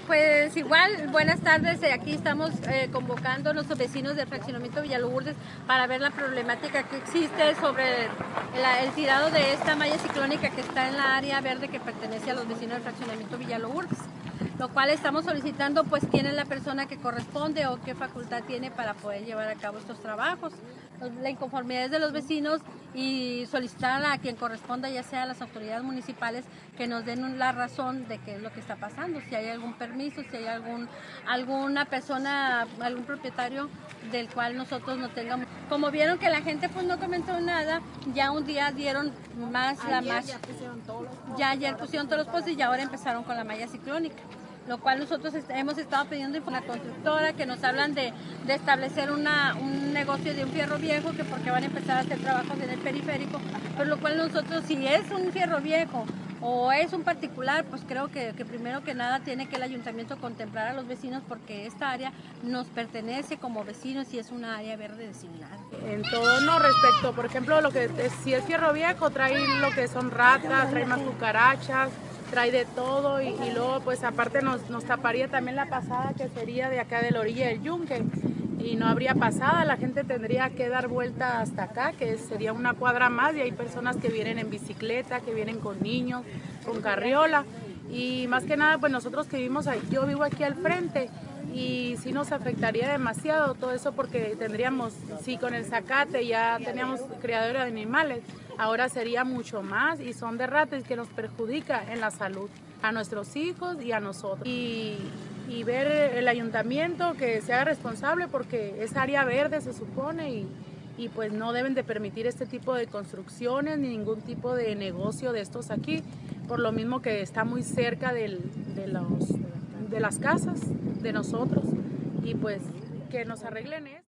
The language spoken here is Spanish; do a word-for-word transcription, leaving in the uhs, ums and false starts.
Pues igual, buenas tardes. Aquí estamos eh, convocando a nuestros vecinos del fraccionamiento Villalourdes para ver la problemática que existe sobre la, el tirado de esta malla ciclónica que está en la área verde que pertenece a los vecinos del fraccionamiento Villalourdes. Lo cual estamos solicitando pues quién es la persona que corresponde o qué facultad tiene para poder llevar a cabo estos trabajos. La inconformidad es de los vecinos y solicitar a quien corresponda, ya sea a las autoridades municipales, que nos den la razón de qué es lo que está pasando, si hay algún permiso, si hay algún alguna persona, algún propietario del cual nosotros no tengamos. Como vieron que la gente pues no comentó nada, ya un día dieron más ayer la más ya, pusieron todos los postes, ya ayer pusieron todos los postes y ahora empezaron con la malla ciclónica. Lo cual nosotros est hemos estado pidiendo a la constructora que nos hablan de, de establecer una, un negocio de un fierro viejo, que porque van a empezar a hacer trabajos en el periférico, por lo cual nosotros, si es un fierro viejo o es un particular, pues creo que, que primero que nada tiene que el ayuntamiento contemplar a los vecinos, porque esta área nos pertenece como vecinos y es una área verde designada. En todo no respecto, por ejemplo, lo que es, si es fierro viejo trae lo que son ratas, trae más cucarachas, trae de todo y, y luego pues aparte nos, nos taparía también la pasada que sería de acá de la orilla del Yunque y no habría pasada, la gente tendría que dar vuelta hasta acá, que sería una cuadra más, y hay personas que vienen en bicicleta, que vienen con niños, con carriola, y más que nada pues nosotros que vivimos ahí, yo vivo aquí al frente y sí nos afectaría demasiado todo eso, porque tendríamos, sí, con el zacate ya teníamos criadero de animales, ahora sería mucho más y son de ratas que nos perjudica en la salud a nuestros hijos y a nosotros. Y, y ver el ayuntamiento que se haga responsable, porque es área verde se supone y, y pues no deben de permitir este tipo de construcciones ni ningún tipo de negocio de estos aquí, por lo mismo que está muy cerca del, de, los, de las casas de nosotros, y pues que nos arreglen eso.